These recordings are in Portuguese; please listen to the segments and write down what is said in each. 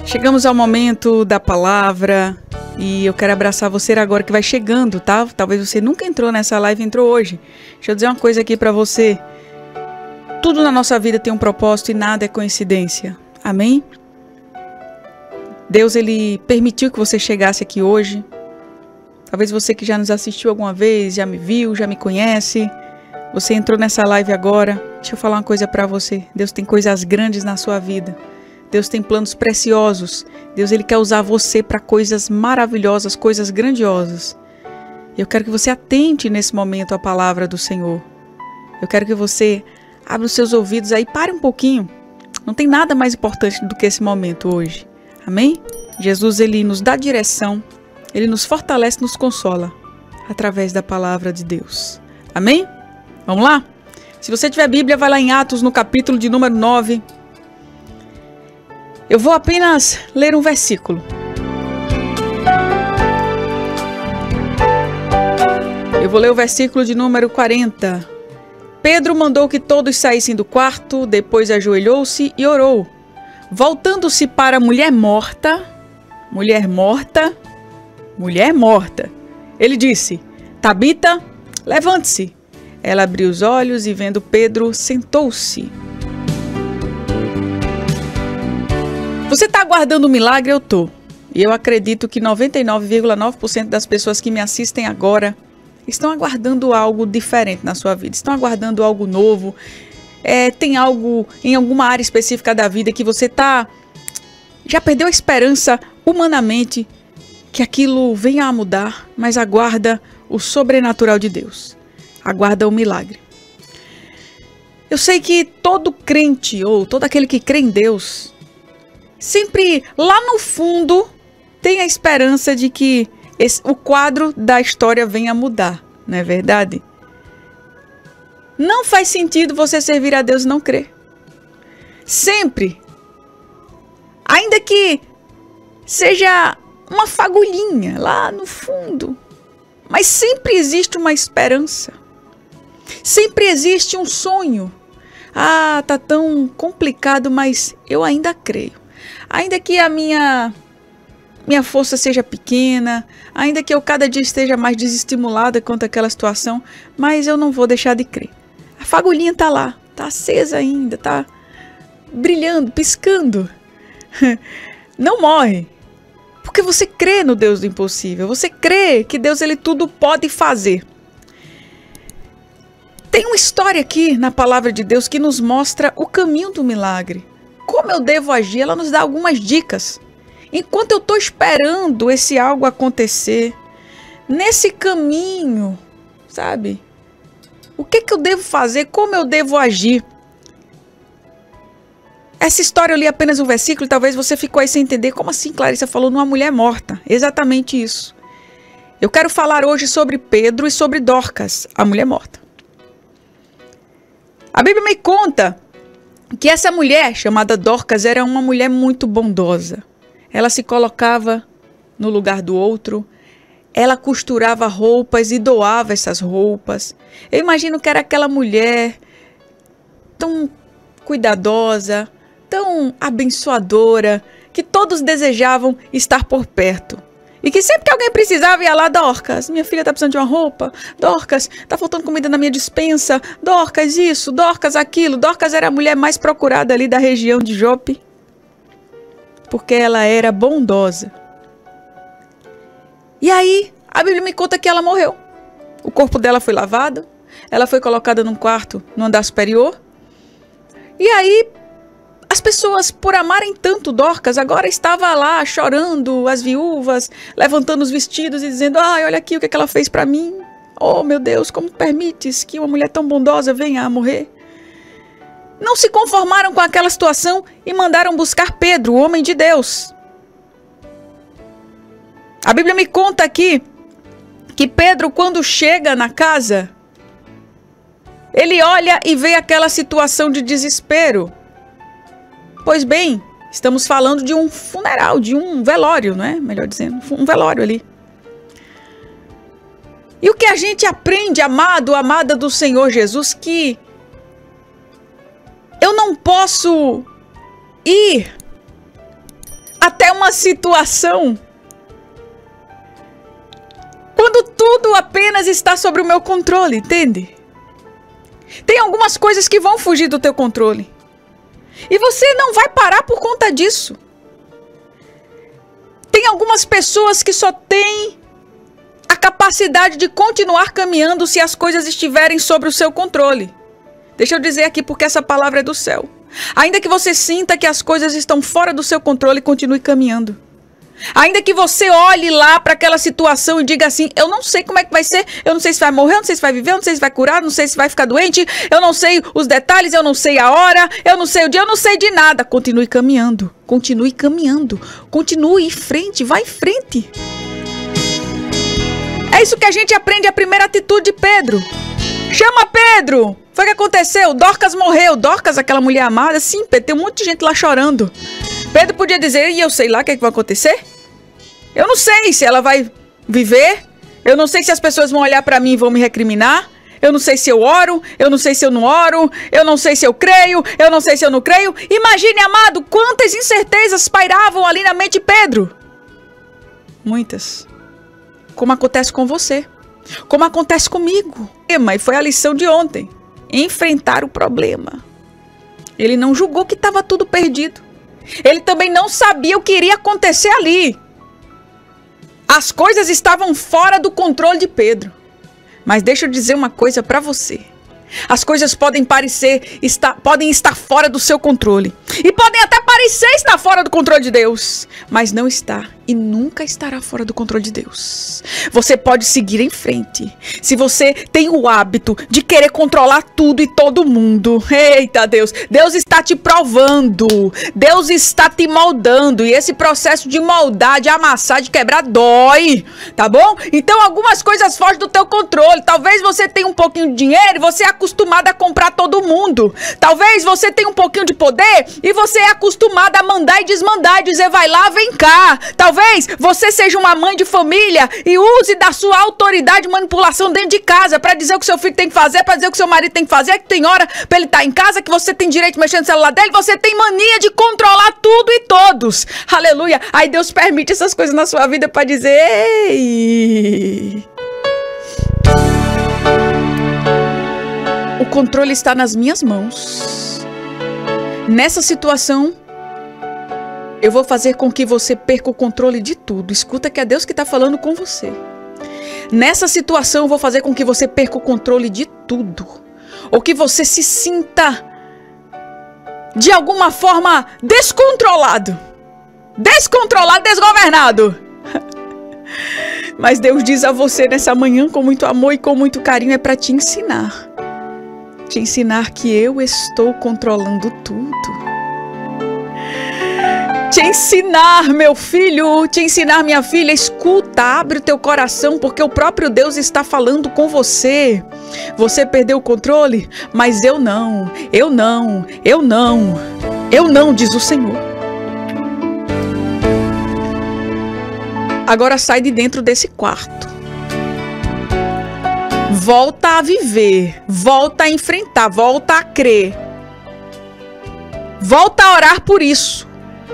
Chegamos ao momento da palavra e eu quero abraçar você agora que vai chegando, tá? Talvez você nunca entrou nessa live, entrou hoje. Deixa eu dizer uma coisa aqui pra você. Tudo na nossa vida tem um propósito e nada é coincidência. Amém? Deus, Ele permitiu que você chegasse aqui hoje. Talvez você que já nos assistiu alguma vez, já me viu, já me conhece. Você entrou nessa live agora. Deixa eu falar uma coisa pra você. Deus tem coisas grandes na sua vida. Deus tem planos preciosos. Deus, Ele quer usar você para coisas maravilhosas, coisas grandiosas. Eu quero que você atente nesse momento à palavra do Senhor. Eu quero que você abra os seus ouvidos aí, pare um pouquinho. Não tem nada mais importante do que esse momento hoje. Amém? Jesus, Ele nos dá direção. Ele nos fortalece, nos consola através da palavra de Deus. Amém? Vamos lá? Se você tiver Bíblia, vai lá em Atos, no capítulo de número 9. Eu vou apenas ler um versículo. Eu vou ler o versículo de número 40. Pedro mandou que todos saíssem do quarto, depois ajoelhou-se e orou. Voltando-se para a mulher morta, ele disse: Tabita, levante-se. Ela abriu os olhos e, vendo Pedro, sentou-se. Você está aguardando um milagre? Eu estou. E eu acredito que 99,9% das pessoas que me assistem agora estão aguardando algo diferente na sua vida. Estão aguardando algo novo. Tem algo em alguma área específica da vida que você já perdeu a esperança humanamente que aquilo venha a mudar, mas aguarda o sobrenatural de Deus. Aguarda o milagre. Eu sei que todo crente ou todo aquele que crê em Deus sempre lá no fundo tem a esperança de que o quadro da história venha a mudar, não é verdade? Não faz sentido você servir a Deus e não crer. Sempre. Ainda que seja uma fagulhinha lá no fundo. Mas sempre existe uma esperança. Sempre existe um sonho. Ah, tá tão complicado, mas eu ainda creio. Ainda que a minha força seja pequena, ainda que eu cada dia esteja mais desestimulada quanto àquela situação, mas eu não vou deixar de crer. A fagulhinha tá lá, tá acesa ainda, tá brilhando, piscando. Não morre. Porque você crê no Deus do impossível. Você crê que Deus, Ele tudo pode fazer. Tem uma história aqui na palavra de Deus que nos mostra o caminho do milagre. Como eu devo agir? Ela nos dá algumas dicas. Enquanto eu estou esperando esse algo acontecer, nesse caminho, sabe? O que eu devo fazer? Como eu devo agir? Essa história eu li apenas um versículo e talvez você ficou aí sem entender. Como assim, Clarissa falou numa mulher morta? Exatamente isso. Eu quero falar hoje sobre Pedro e sobre Dorcas, a mulher morta. A Bíblia me conta que essa mulher chamada Dorcas era uma mulher muito bondosa. Ela se colocava no lugar do outro. Ela costurava roupas e doava essas roupas. Eu imagino que era aquela mulher tão cuidadosa, tão abençoadora, que todos desejavam estar por perto. E que sempre que alguém precisava ia lá, Dorcas, minha filha tá precisando de uma roupa. Dorcas, tá faltando comida na minha despensa. Dorcas isso, Dorcas aquilo. Dorcas era a mulher mais procurada ali da região de Jope. Porque ela era bondosa. E aí, a Bíblia me conta que ela morreu. O corpo dela foi lavado. Ela foi colocada num quarto, no andar superior. E aí, as pessoas, por amarem tanto Dorcas, agora estavam lá chorando, as viúvas, levantando os vestidos e dizendo: ai, olha aqui o que ela fez para mim. Oh, meu Deus, como permites que uma mulher tão bondosa venha a morrer? Não se conformaram com aquela situação e mandaram buscar Pedro, o homem de Deus. A Bíblia me conta aqui que Pedro, quando chega na casa, ele olha e vê aquela situação de desespero. Pois bem, estamos falando de um funeral, de um velório, não é? Melhor dizendo, um velório ali. E o que a gente aprende, amado, amada do Senhor Jesus, que eu não posso ir até uma situação quando tudo apenas está sob o meu controle, entende? Tem algumas coisas que vão fugir do teu controle. E você não vai parar por conta disso. Tem algumas pessoas que só têm a capacidade de continuar caminhando se as coisas estiverem sob o seu controle. Deixa eu dizer aqui porque essa palavra é do céu. Ainda que você sinta que as coisas estão fora do seu controle, continue caminhando. Ainda que você olhe lá para aquela situação e diga assim, eu não sei como é que vai ser, eu não sei se vai morrer, eu não sei se vai viver, eu não sei se vai curar, eu não sei se vai ficar doente, eu não sei os detalhes, eu não sei a hora, eu não sei o dia, eu não sei de nada. Continue caminhando, continue caminhando, continue em frente, vai em frente. É isso que a gente aprende, a primeira atitude de Pedro. Chama Pedro! Foi o que aconteceu, Dorcas morreu. Dorcas, aquela mulher amada, sim, Pedro, tem um monte de gente lá chorando. Pedro podia dizer, e eu sei lá o que é que vai acontecer? Eu não sei se ela vai viver, eu não sei se as pessoas vão olhar para mim e vão me recriminar, eu não sei se eu oro, eu não sei se eu não oro, eu não sei se eu creio, eu não sei se eu não creio. Imagine, amado, quantas incertezas pairavam ali na mente de Pedro. Muitas. Como acontece com você, como acontece comigo. E foi a lição de ontem, enfrentar o problema. Ele não julgou que estava tudo perdido. Ele também não sabia o que iria acontecer ali. As coisas estavam fora do controle de Pedro. Mas deixa eu dizer uma coisa para você. As coisas podem estar fora do seu controle. E podem até parecer estar fora do controle de Deus. Mas não está e nunca estará fora do controle de Deus. Você pode seguir em frente. Se você tem o hábito de querer controlar tudo e todo mundo. Eita Deus, Deus está te provando. Deus está te moldando. E esse processo de moldar, de amassar, de quebrar dói. Tá bom? Então algumas coisas fogem do teu controle. Talvez você tenha um pouquinho de dinheiro e você é acostumado a comprar todo mundo. Talvez você tenha um pouquinho de poder e você é acostumado a mandar e desmandar e dizer vai lá, vem cá. Talvez você seja uma mãe de família e use da sua autoridade e manipulação dentro de casa para dizer o que seu filho tem que fazer, para dizer o que seu marido tem que fazer, que tem hora para ele estar em casa, que você tem direito de mexer no celular dele, você tem mania de controlar tudo e todos. Aleluia. Aí Deus permite essas coisas na sua vida para dizer, ei, o controle está nas minhas mãos. Nessa situação, eu vou fazer com que você perca o controle de tudo. Escuta que é Deus que está falando com você. Nessa situação, eu vou fazer com que você perca o controle de tudo. Ou que você se sinta, de alguma forma, descontrolado. Descontrolado, desgovernado. Mas Deus diz a você nessa manhã, com muito amor e com muito carinho, é para te ensinar. Te ensinar que eu estou controlando tudo. Te ensinar, meu filho, te ensinar, minha filha, escuta, abre o teu coração, porque o próprio Deus está falando com você. Você perdeu o controle, mas eu não, diz o Senhor. Agora sai de dentro desse quarto. Volta a viver, volta a enfrentar, volta a crer. Volta a orar por isso.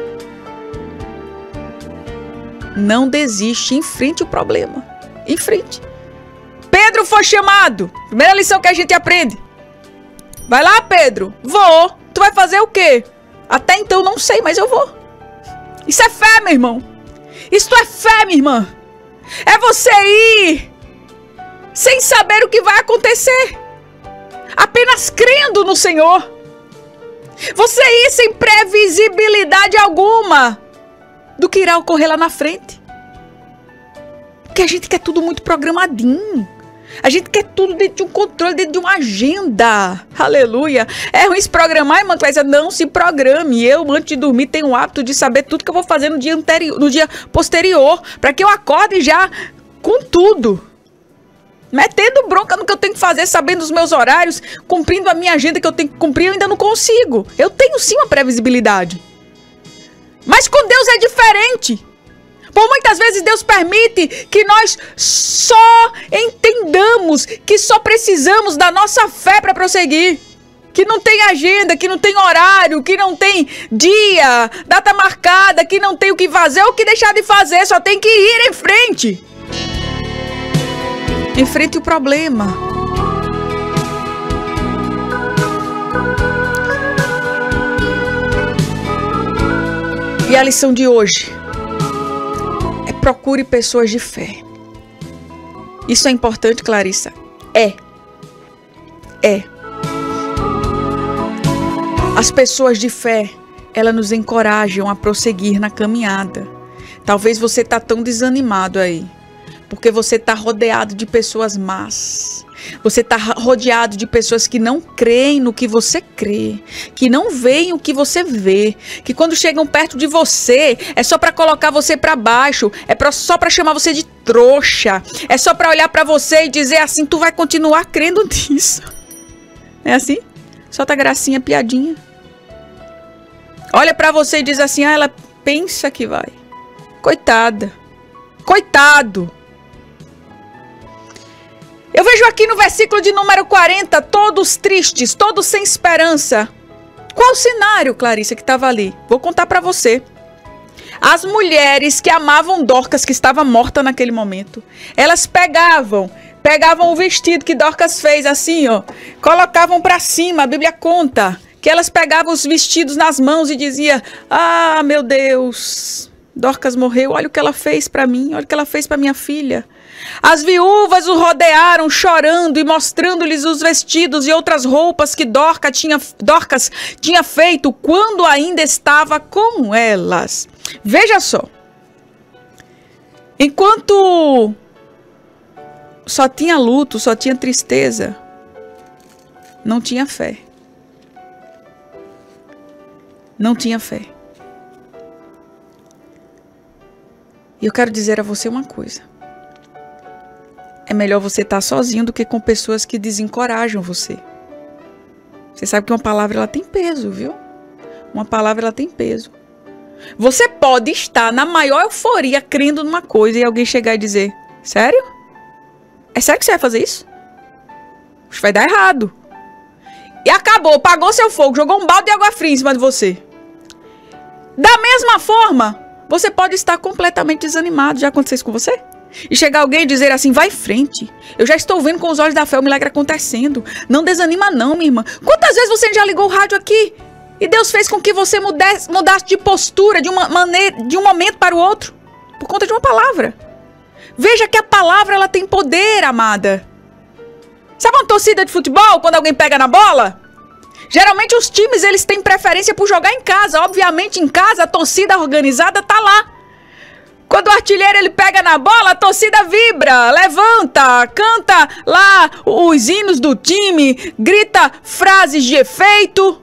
Não desiste, enfrente o problema. Enfrente. Pedro foi chamado. Primeira lição que a gente aprende. Vai lá, Pedro. Vou. Tu vai fazer o quê? Até então não sei, mas eu vou. Isso é fé, meu irmão. Isso é fé, minha irmã. É você ir sem saber o que vai acontecer. Apenas crendo no Senhor. Você ir sem previsibilidade alguma do que irá ocorrer lá na frente. Porque a gente quer tudo muito programadinho. A gente quer tudo dentro de um controle, dentro de uma agenda. Aleluia. É ruim se programar, irmã Clésia? Não se programe. Eu, antes de dormir, tenho o hábito de saber tudo que eu vou fazer no dia anterior, no dia posterior. Para que eu acorde já com tudo. Metendo bronca no que eu tenho que fazer, sabendo os meus horários, cumprindo a minha agenda que eu tenho que cumprir, eu ainda não consigo. Eu tenho sim uma previsibilidade. Mas com Deus é diferente. Por muitas vezes Deus permite que nós só entendamos que só precisamos da nossa fé para prosseguir. que não tem agenda, que não tem horário, que não tem dia, data marcada, que não tem o que fazer ou o que deixar de fazer, só tem que ir em frente. Enfrente o problema. E a lição de hoje é: procure pessoas de fé. Isso é importante, Clarissa? É. As pessoas de fé, elas nos encorajam a prosseguir na caminhada. Talvez você está tão desanimado aí, porque você está rodeado de pessoas más. Você está rodeado de pessoas que não creem no que você crê, que não veem o que você vê, que quando chegam perto de você, é só para colocar você para baixo, só para chamar você de trouxa, é só para olhar para você e dizer assim: tu vai continuar crendo nisso. É assim? Solta gracinha, piadinha. Olha para você e diz assim: ah, ela pensa que vai. Coitada. Coitado. Eu vejo aqui no versículo de número 40, todos tristes, todos sem esperança. Qual o cenário, Clarissa, que estava ali? Vou contar para você. As mulheres que amavam Dorcas, que estava morta naquele momento, elas pegavam o vestido que Dorcas fez assim, ó, colocavam para cima. A Bíblia conta que elas pegavam os vestidos nas mãos e diziam: ah, meu Deus, Dorcas morreu, olha o que ela fez para mim, olha o que ela fez para minha filha. As viúvas o rodearam chorando e mostrando-lhes os vestidos e outras roupas que Dorcas tinha feito quando ainda estava com elas. Veja só. Enquanto só tinha luto, só tinha tristeza, não tinha fé. Não tinha fé. E eu quero dizer a você uma coisa. É melhor você estar sozinho do que com pessoas que desencorajam você. Você sabe que uma palavra ela tem peso, viu? Uma palavra ela tem peso. Você pode estar na maior euforia crendo numa coisa e alguém chegar e dizer: sério? É sério que você vai fazer isso? Isso vai dar errado. E acabou, apagou seu fogo, jogou um balde de água fria em cima de você. Da mesma forma, você pode estar completamente desanimado. Já aconteceu isso com você? E chegar alguém e dizer assim: vai em frente, eu já estou vendo com os olhos da fé o milagre acontecendo, não desanima não, minha irmã. Quantas vezes você já ligou o rádio aqui e Deus fez com que você mudasse de postura de uma maneira, de um momento para o outro, por conta de uma palavra? Veja que a palavra ela tem poder, amada. Sabe uma torcida de futebol, quando alguém pega na bola? Geralmente os times eles têm preferência por jogar em casa. Obviamente em casa a torcida organizada tá lá. Quando o artilheiro ele pega na bola, a torcida vibra, levanta, canta lá os hinos do time, grita frases de efeito.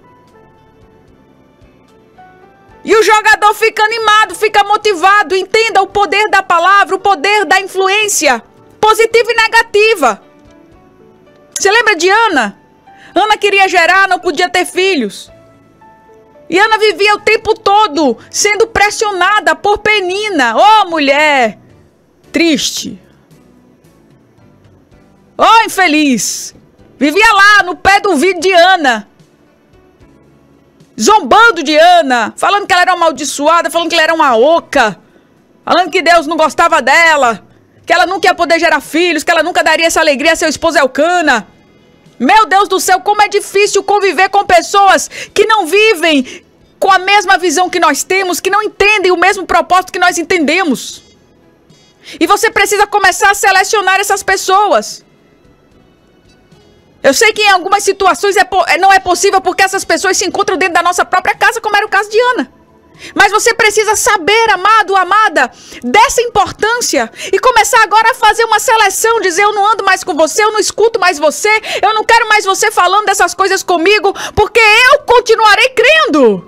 E o jogador fica animado, fica motivado. Entenda o poder da palavra, o poder da influência, positiva e negativa. Você lembra de Ana? Ana queria gerar, não podia ter filhos. E Ana vivia o tempo todo sendo pressionada por Penina. Oh, mulher triste. Oh, infeliz. Vivia lá no pé do ouvido de Ana, zombando de Ana, falando que ela era uma amaldiçoada, falando que ela era uma oca, falando que Deus não gostava dela, que ela nunca ia poder gerar filhos, que ela nunca daria essa alegria a seu esposo Elcana. Meu Deus do céu, como é difícil conviver com pessoas que não vivem com a mesma visão que nós temos, que não entendem o mesmo propósito que nós entendemos. E você precisa começar a selecionar essas pessoas. Eu sei que em algumas situações não é possível porque essas pessoas se encontram dentro da nossa própria casa, como era o caso de Ana. Mas você precisa saber, amado, amada, dessa importância e começar agora a fazer uma seleção, dizer: eu não ando mais com você, eu não escuto mais você, eu não quero mais você falando dessas coisas comigo, porque eu continuarei crendo.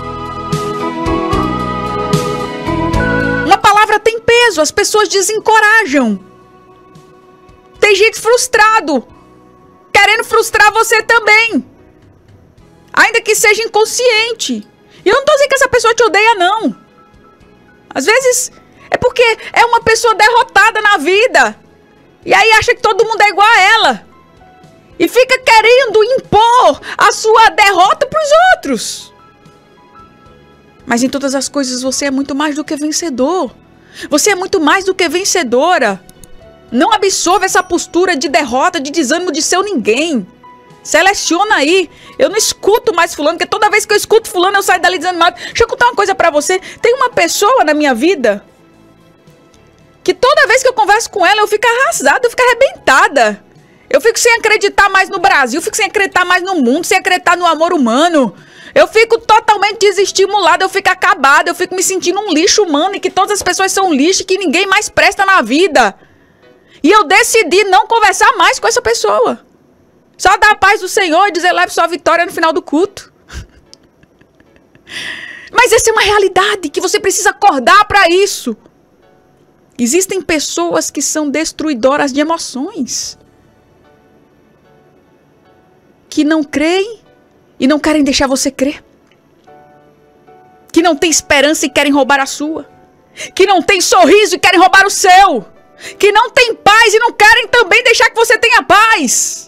Uma palavra tem peso, as pessoas desencorajam. Tem gente frustrado, querendo frustrar você também, ainda que seja inconsciente. E eu não tô dizendo que essa pessoa te odeia, não. Às vezes é porque é uma pessoa derrotada na vida. E aí acha que todo mundo é igual a ela. E fica querendo impor a sua derrota para os outros. Mas em todas as coisas você é muito mais do que vencedor. Você é muito mais do que vencedora. Não absorva essa postura de derrota, de desânimo de ser ninguém. Seleciona aí. Eu não escuto mais fulano, porque toda vez que eu escuto fulano eu saio dali desanimado. Deixa eu contar uma coisa pra você. Tem uma pessoa na minha vida que toda vez que eu converso com ela eu fico arrasada, eu fico arrebentada. Eu fico sem acreditar mais no Brasil, fico sem acreditar mais no mundo, sem acreditar no amor humano. Eu fico totalmente desestimulada, eu fico acabada, eu fico me sentindo um lixo humano e que todas as pessoas são lixo e que ninguém mais presta na vida. E eu decidi não conversar mais com essa pessoa. Só dar a paz do Senhor e dizer, leve sua vitória no final do culto. Mas essa é uma realidade que você precisa acordar para isso. Existem pessoas que são destruidoras de emoções. Que não creem e não querem deixar você crer. Que não têm esperança e querem roubar a sua. Que não têm sorriso e querem roubar o seu. Que não têm paz e não querem também deixar que você tenha paz.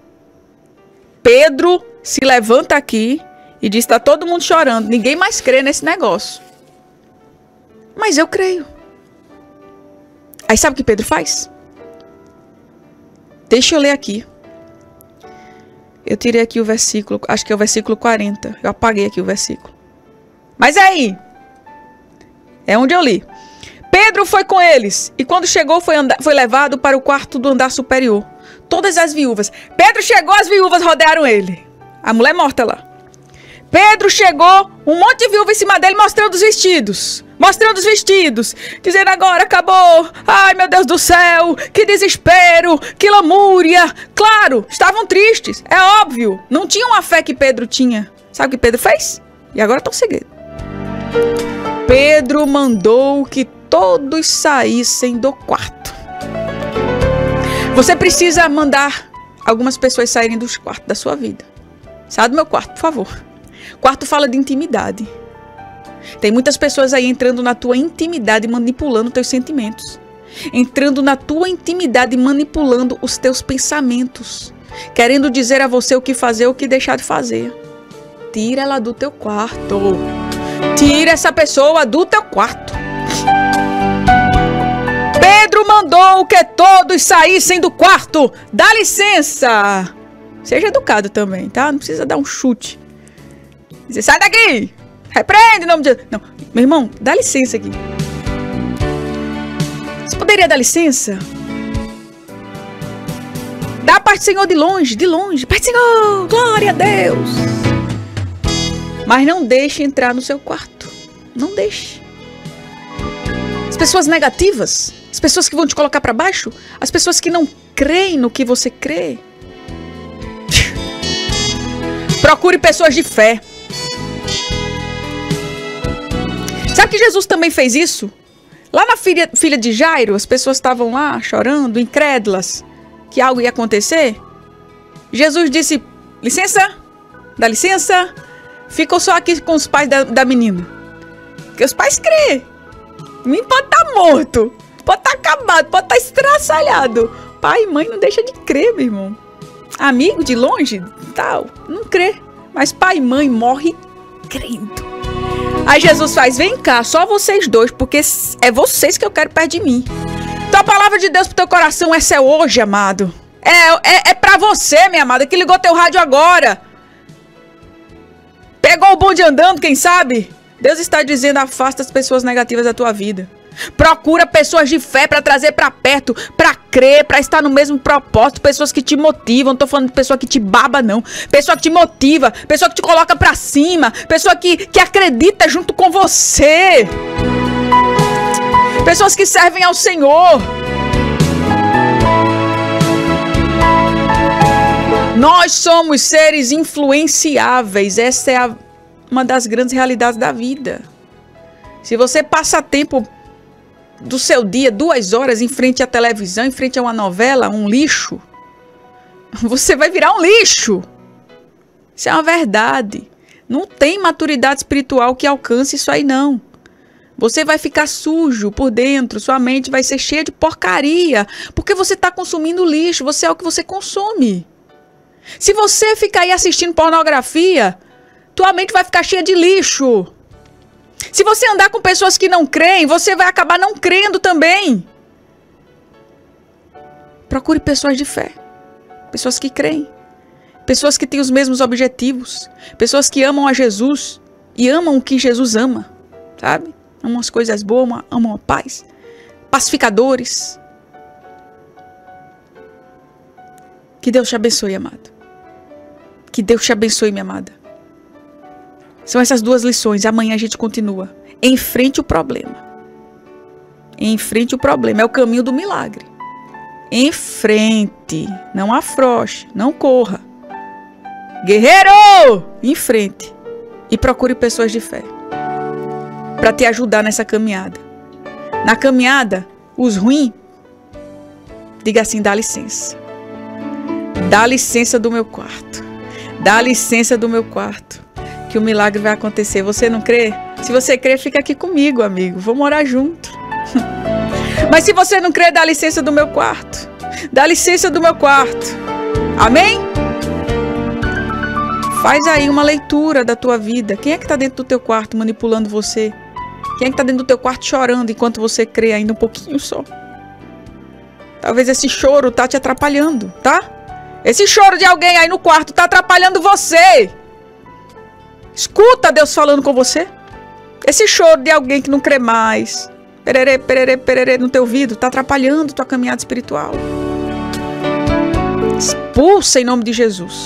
Pedro se levanta aqui e diz, está todo mundo chorando. Ninguém mais crê nesse negócio. Mas eu creio. Aí sabe o que Pedro faz? Deixa eu ler aqui. Eu tirei aqui o versículo, acho que é o versículo 40. Eu apaguei aqui o versículo. Mas é aí. É onde eu li. Pedro foi com eles, e quando chegou foi levado para o quarto do andar superior. Todas as viúvas. Pedro chegou, as viúvas rodearam ele. A mulher morta lá. Pedro chegou, um monte de viúva em cima dele mostrando os vestidos. Mostrando os vestidos. Dizendo agora acabou. Ai meu Deus do céu. Que desespero. Que lamúria. Claro, estavam tristes. É óbvio. Não tinham a fé que Pedro tinha. Sabe o que Pedro fez? E agora está um segredo. Pedro mandou que todos saíssem do quarto. Você precisa mandar algumas pessoas saírem dos quartos da sua vida. Sai do meu quarto, por favor. Quarto fala de intimidade. Tem muitas pessoas aí entrando na tua intimidade e manipulando teus sentimentos. Entrando na tua intimidade e manipulando os teus pensamentos. Querendo dizer a você o que fazer ou o que deixar de fazer. Tira ela do teu quarto. Tira essa pessoa do teu quarto. Pedro mandou que todos saíssem do quarto. Dá licença. Seja educado também, tá? Não precisa dar um chute. Dizer, sai daqui. Repreende em nome de Deus. Não, meu irmão, dá licença aqui. Você poderia dar licença? Dá a paz do Senhor de longe, de longe. Paz do Senhor, glória a Deus. Mas não deixe entrar no seu quarto. Não deixe. As pessoas negativas, as pessoas que vão te colocar para baixo, as pessoas que não creem no que você crê. Procure pessoas de fé. Sabe que Jesus também fez isso? Lá na filha de Jairo, as pessoas estavam lá chorando, incrédulas, que algo ia acontecer. Jesus disse, licença, dá licença, ficam só aqui com os pais da menina. Porque os pais crêem. O menino pode estar morto, pode estar acabado, pode estar estraçalhado. Pai e mãe não deixa de crer, meu irmão. Amigo de longe, tal, não crê. Mas pai e mãe morre crendo. Aí Jesus faz, vem cá, só vocês dois, porque é vocês que eu quero perto de mim. Então a palavra de Deus pro teu coração, essa é hoje, amado. É pra você, minha amada, que ligou teu rádio agora. Pegou o bonde andando, quem sabe? Deus está dizendo, afasta as pessoas negativas da tua vida. Procura pessoas de fé para trazer para perto, para crer, para estar no mesmo propósito, pessoas que te motivam. Não tô falando de pessoa que te baba, não. Pessoa que te motiva, pessoa que te coloca para cima, pessoa que acredita junto com você. Pessoas que servem ao Senhor. Nós somos seres influenciáveis. Essa é uma das grandes realidades da vida. Se você passa tempo do seu dia, 2 horas, em frente à televisão, em frente a uma novela, um lixo, você vai virar um lixo. Isso é uma verdade. Não tem maturidade espiritual que alcance isso aí, não. Você vai ficar sujo por dentro, sua mente vai ser cheia de porcaria, porque você está consumindo lixo, você é o que você consome. Se você ficar aí assistindo pornografia, tua mente vai ficar cheia de lixo. Se você andar com pessoas que não creem, você vai acabar não crendo também. Procure pessoas de fé. Pessoas que creem. Pessoas que têm os mesmos objetivos. Pessoas que amam a Jesus e amam o que Jesus ama. Sabe? Amam as coisas boas, amam a paz. Pacificadores. Que Deus te abençoe, amado. Que Deus te abençoe, minha amada. São essas duas lições. Amanhã a gente continua. Enfrente o problema. Enfrente o problema. É o caminho do milagre. Enfrente. Não afrouxe. Não corra. Guerreiro! Enfrente. E procure pessoas de fé. Para te ajudar nessa caminhada. Na caminhada, os ruins, diga assim, dá licença. Dá licença do meu quarto. Dá licença do meu quarto. Que o milagre vai acontecer. Você não crê? Se você crê, fica aqui comigo, amigo. Vamos orar junto. Mas se você não crê, dá licença do meu quarto. Dá licença do meu quarto. Amém? Faz aí uma leitura da tua vida. Quem é que está dentro do teu quarto manipulando você? Quem é que está dentro do teu quarto chorando enquanto você crê ainda um pouquinho só? Talvez esse choro tá te atrapalhando, tá? Esse choro de alguém aí no quarto tá atrapalhando você. Escuta Deus falando com você. Esse choro de alguém que não crê mais. Pererê, pererê, pererê no teu ouvido. Tá atrapalhando tua caminhada espiritual. Expulsa em nome de Jesus.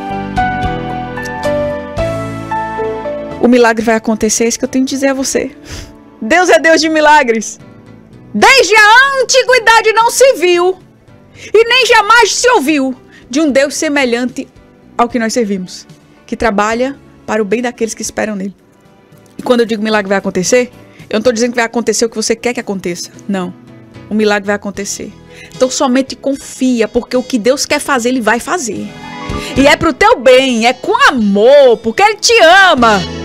O milagre vai acontecer. É isso que eu tenho que dizer a você. Deus é Deus de milagres. Desde a antiguidade não se viu. E nem jamais se ouviu de um Deus semelhante ao que nós servimos. Que trabalha para o bem daqueles que esperam nele. E quando eu digo milagre vai acontecer, eu não estou dizendo que vai acontecer o que você quer que aconteça. Não. O milagre vai acontecer. Então somente confia, porque o que Deus quer fazer, Ele vai fazer. E é pro teu bem, é com amor, porque Ele te ama.